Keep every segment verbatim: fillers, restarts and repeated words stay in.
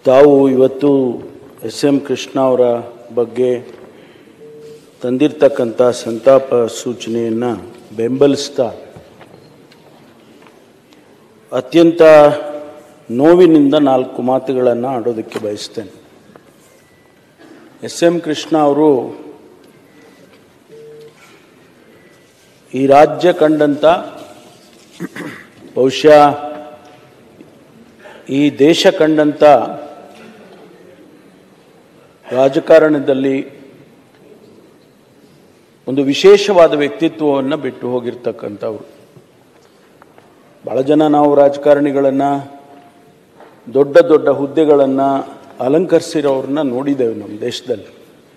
ತಾವು ಇವತ್ತು S M Krishna ಅವರ ಬಗ್ಗೆ ತಂದಿರತಕ್ಕಂತ ಸಂತಾಪ ಸೂಚನೆಯನ್ನು ಬೆಂಬಲಿಸ್ತಾ ಅತ್ಯಂತ ನೋವಿನಿಂದ ನಾಲ್ಕು ಮಾತುಗಳನ್ನು ಆಡೋದಕ್ಕೆ ಬಯಸ್ತೇನೆ. ಎಸ್ ಎಂ ಕೃಷ್ಣ ಅವರು ಈ ರಾಜ್ಯ ಕಂಡಂತ ಬಹುಶಃ ಈ ದೇಶ ಕಂಡಂತ ರಾಜಕಾರಣದಲ್ಲಿ ಒಂದು ವಿಶೇಷವಾದ ವ್ಯಕ್ತಿತ್ವವನ್ನು ಬಿಟ್ಟು ಹೋಗಿರ್ತಕ್ಕಂಥವ್ರು. ಬಹಳ ಜನ ನಾವು ರಾಜಕಾರಣಿಗಳನ್ನು ದೊಡ್ಡ ದೊಡ್ಡ ಹುದ್ದೆಗಳನ್ನು ಅಲಂಕರಿಸಿರೋರನ್ನ ನೋಡಿದ್ದೇವೆ ನಮ್ಮ ದೇಶದಲ್ಲಿ.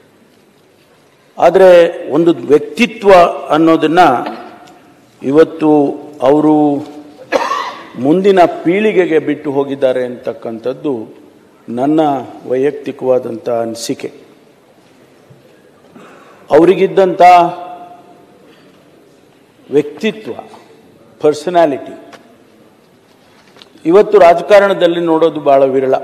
ಆದರೆ ಒಂದು ವ್ಯಕ್ತಿತ್ವ ಅನ್ನೋದನ್ನು ಇವತ್ತು ಅವರು ಮುಂದಿನ ಪೀಳಿಗೆಗೆ ಬಿಟ್ಟು ಹೋಗಿದ್ದಾರೆ ಅಂತಕ್ಕಂಥದ್ದು ನನ್ನ ವೈಯಕ್ತಿಕವಾದಂಥ ಅನಿಸಿಕೆ. ಅವರಿಗಿದ್ದಂಥ ವ್ಯಕ್ತಿತ್ವ, ಪರ್ಸನಾಲಿಟಿ ಇವತ್ತು ರಾಜಕಾರಣದಲ್ಲಿ ನೋಡೋದು ಭಾಳ ವಿರಳ.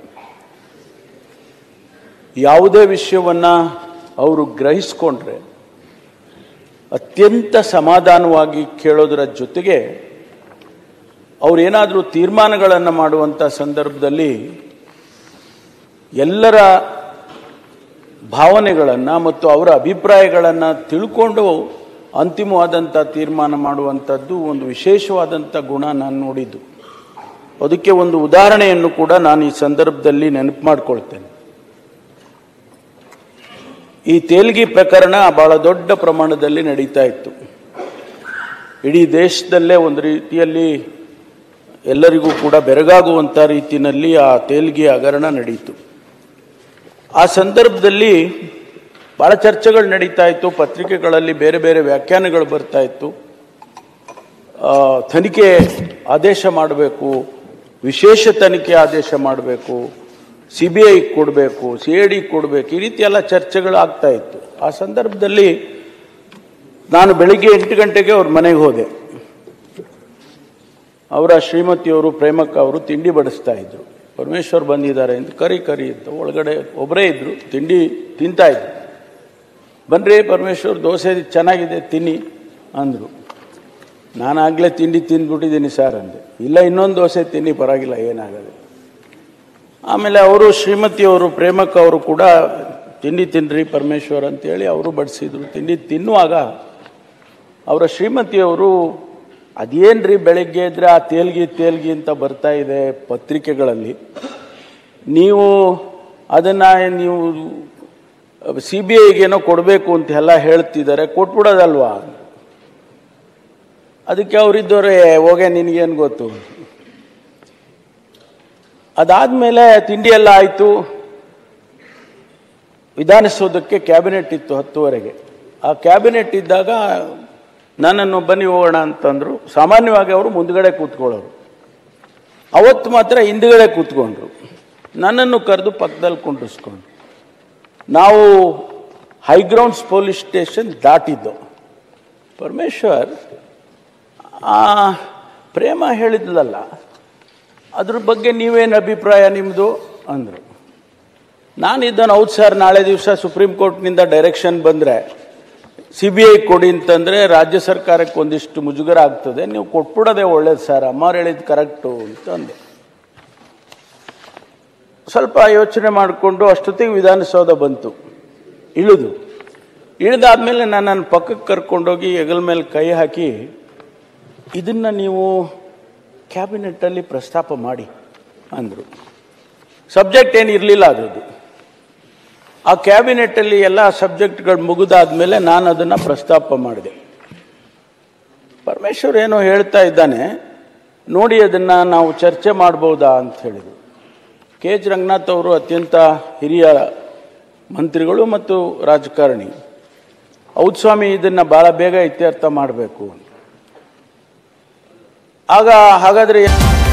ಯಾವುದೇ ವಿಷಯವನ್ನು ಅವರು ಗ್ರಹಿಸ್ಕೊಂಡ್ರೆ ಅತ್ಯಂತ ಸಮಾಧಾನವಾಗಿ ಕೇಳೋದರ ಜೊತೆಗೆ ಅವರೇನಾದರೂ ತೀರ್ಮಾನಗಳನ್ನು ಮಾಡುವಂಥ ಸಂದರ್ಭದಲ್ಲಿ ಎಲ್ಲರ ಭಾವನೆಗಳನ್ನು ಮತ್ತು ಅವರ ಅಭಿಪ್ರಾಯಗಳನ್ನು ತಿಳ್ಕೊಂಡು ಅಂತಿಮವಾದಂಥ ತೀರ್ಮಾನ ಮಾಡುವಂಥದ್ದು ಒಂದು ವಿಶೇಷವಾದಂಥ ಗುಣ ನಾನು ನೋಡಿದ್ದು. ಅದಕ್ಕೆ ಒಂದು ಉದಾಹರಣೆಯನ್ನು ಕೂಡ ನಾನು ಈ ಸಂದರ್ಭದಲ್ಲಿ ನೆನಪು ಮಾಡಿಕೊಳ್ತೇನೆ. ಈ ತೇಲ್ಗಿ ಪ್ರಕರಣ ಬಹಳ ದೊಡ್ಡ ಪ್ರಮಾಣದಲ್ಲಿ ನಡೀತಾ ಇತ್ತು. ಇಡೀ ದೇಶದಲ್ಲೇ ಒಂದು ರೀತಿಯಲ್ಲಿ ಎಲ್ಲರಿಗೂ ಕೂಡ ಬೆರಗಾಗುವಂಥ ರೀತಿಯಲ್ಲಿ ಆ ತೇಲ್ಗಿ ಹಗರಣ ನಡೀತು. ಆ ಸಂದರ್ಭದಲ್ಲಿ ಭಾಳ ಚರ್ಚೆಗಳು ನಡೀತಾ ಇತ್ತು, ಪತ್ರಿಕೆಗಳಲ್ಲಿ ಬೇರೆ ಬೇರೆ ವ್ಯಾಖ್ಯಾನಗಳು ಬರ್ತಾ ಇತ್ತು. ತನಿಖೆ ಆದೇಶ ಮಾಡಬೇಕು, ವಿಶೇಷ ತನಿಖೆ ಆದೇಶ ಮಾಡಬೇಕು, ಸಿ ಬಿ ಐ ಕೊಡಬೇಕು, ಸಿ ಐ ಡಿ ಕೊಡಬೇಕು, ಈ ರೀತಿ ಎಲ್ಲ ಚರ್ಚೆಗಳು ಆಗ್ತಾ ಇತ್ತು. ಆ ಸಂದರ್ಭದಲ್ಲಿ ನಾನು ಬೆಳಿಗ್ಗೆ ಎಂಟು ಗಂಟೆಗೆ ಅವ್ರ ಮನೆಗೆ ಹೋದೆ. ಅವರ ಶ್ರೀಮತಿಯವರು ಪ್ರೇಮಕ್ಕ ಅವರು ತಿಂಡಿ ಬಡಿಸ್ತಾ ಇದ್ರು. ಪರಮೇಶ್ವರ್ ಬಂದಿದ್ದಾರೆ ಅಂತ ಕರಿ ಕರಿ ಅಂತ ಒಳಗಡೆ ಒಬ್ಬರೇ ಇದ್ರು, ತಿಂಡಿ ತಿಂತಾ ಇದ್ರು. ಬನ್ರಿ ಪರಮೇಶ್ವರ್, ದೋಸೆ ಚೆನ್ನಾಗಿದೆ ತಿನ್ನಿ ಅಂದರು. ನಾನಾಗಲೇ ತಿಂಡಿ ತಿಂದ್ಬಿಟ್ಟಿದ್ದೀನಿ ಸರ್ ಅಂದೆ. ಇಲ್ಲ, ಇನ್ನೊಂದು ದೋಸೆ ತಿನ್ನಿ, ಪರವಾಗಿಲ್ಲ, ಏನಾಗಲ್ಲ. ಆಮೇಲೆ ಅವರು ಶ್ರೀಮತಿಯವರು ಪ್ರೇಮಕ್ಕ ಅವರು ಕೂಡ ತಿಂಡಿ ತಿನ್ನಿರಿ ಪರಮೇಶ್ವರ್ ಅಂತೇಳಿ ಅವರು ಬಡಿಸಿದ್ರು. ತಿಂಡಿ ತಿನ್ನುವಾಗ ಅವರ ಶ್ರೀಮತಿಯವರು, ಅದೇನ್ರಿ ಬೆಳಗ್ಗೆ ಇದ್ರೆ ಆ ತೇಲ್ಗಿ ತೇಲ್ಗಿ ಅಂತ ಬರ್ತಾ ಇದೆ ಪತ್ರಿಕೆಗಳಲ್ಲಿ, ನೀವು ಅದನ್ನು ನೀವು ಸಿ ಬಿ ಐಗೇನೋ ಕೊಡಬೇಕು ಅಂತ ಎಲ್ಲ ಹೇಳ್ತಿದ್ದಾರೆ, ಕೊಟ್ಬಿಡೋದಲ್ವಾ? ಅದಕ್ಕೆ ಅವರಿದ್ದವರೇ, ಹೋಗೆ ನಿನಗೇನು ಗೊತ್ತು. ಅದಾದಮೇಲೆ ತಿಂಡಿ ಎಲ್ಲ ಆಯಿತು. ವಿಧಾನಸೌಧಕ್ಕೆ ಕ್ಯಾಬಿನೆಟ್ ಇತ್ತು ಹತ್ತುವರೆಗೆ. ಆ ಕ್ಯಾಬಿನೆಟ್ ಇದ್ದಾಗ ನನ್ನನ್ನು ಬನ್ನಿ ಹೋಗೋಣ ಅಂತಂದರು. ಸಾಮಾನ್ಯವಾಗಿ ಅವರು ಮುಂದ್ಗಡೆ ಕೂತ್ಕೊಳ್ಳೋರು, ಅವತ್ತು ಮಾತ್ರ ಹಿಂದ್ಗಡೆ ಕೂತ್ಕೊಂಡ್ರು. ನನ್ನನ್ನು ಕರೆದು ಪಕ್ಕದಲ್ಲಿ ಕುಂಡಿಸ್ಕೊಂಡ್ರು. ನಾವು ಹೈಗ್ರೌಂಡ್ಸ್ ಪೊಲೀಸ್ ಸ್ಟೇಷನ್ ದಾಟಿದ್ದು. ಪರಮೇಶ್ವರ್, ಆ ಪ್ರೇಮ ಹೇಳಿದ್ಲಲ್ಲ, ಅದ್ರ ಬಗ್ಗೆ ನೀವೇನು ಅಭಿಪ್ರಾಯ ನಿಮ್ಮದು ಅಂದರು. ನಾನಿದ್ದನು, ಹೌದು ಸರ್, ನಾಳೆ ದಿವಸ ಸುಪ್ರೀಂ ಕೋರ್ಟ್ನಿಂದ ಡೈರೆಕ್ಷನ್ ಬಂದರೆ ಸಿ ಬಿ ಐ ಕೊಡಿ ಅಂತಂದರೆ ರಾಜ್ಯ ಸರ್ಕಾರಕ್ಕೆ ಒಂದಿಷ್ಟು ಮುಜುಗರ ಆಗ್ತದೆ, ನೀವು ಕೊಟ್ಬಿಡೋದೇ ಒಳ್ಳೇದು ಸರ್, ಅಮ್ಮವ್ರು ಹೇಳಿದ್ದು ಕರೆಕ್ಟು ಅಂತ ಅಂದೆ. ಸ್ವಲ್ಪ ಯೋಚನೆ ಮಾಡಿಕೊಂಡು ಅಷ್ಟೊತ್ತಿಗೆ ವಿಧಾನಸೌಧ ಬಂತು. ಇಳಿದು ಇಳಿದಾದ್ಮೇಲೆ ನಾನು ನನ್ನ ಪಕ್ಕಕ್ಕೆ ಕರ್ಕೊಂಡೋಗಿ ಹೆಗಲ ಮೇಲೆ ಕೈ ಹಾಕಿ, ಇದನ್ನು ನೀವು ಕ್ಯಾಬಿನೆಟ್ಟಲ್ಲಿ ಪ್ರಸ್ತಾಪ ಮಾಡಿ ಅಂದರು. ಸಬ್ಜೆಕ್ಟ್ ಏನು ಇರಲಿಲ್ಲ ಅದರದ್ದು. ಆ ಕ್ಯಾಬಿನೆಟ್ಟಲ್ಲಿ ಎಲ್ಲ ಸಬ್ಜೆಕ್ಟ್ಗಳು ಮುಗಿದಾದ್ಮೇಲೆ ನಾನು ಅದನ್ನು ಪ್ರಸ್ತಾಪ ಮಾಡಿದೆ. ಪರಮೇಶ್ವರ್ ಏನೋ ಹೇಳ್ತಾ ಇದ್ದಾನೆ, ನೋಡಿ ಅದನ್ನು ನಾವು ಚರ್ಚೆ ಮಾಡ್ಬೋದಾ ಅಂತ ಹೇಳಿದರು. ಕೆ ಎಚ್ ರಂಗನಾಥ್ ಅವರು ಅತ್ಯಂತ ಹಿರಿಯ ಮಂತ್ರಿಗಳು ಮತ್ತು ರಾಜಕಾರಣಿ. ಹೌದು ಸ್ವಾಮಿ, ಇದನ್ನು ಭಾಳ ಬೇಗ ಇತ್ಯರ್ಥ ಮಾಡಬೇಕು. ಆಗ ಹಾಗಾದರೆ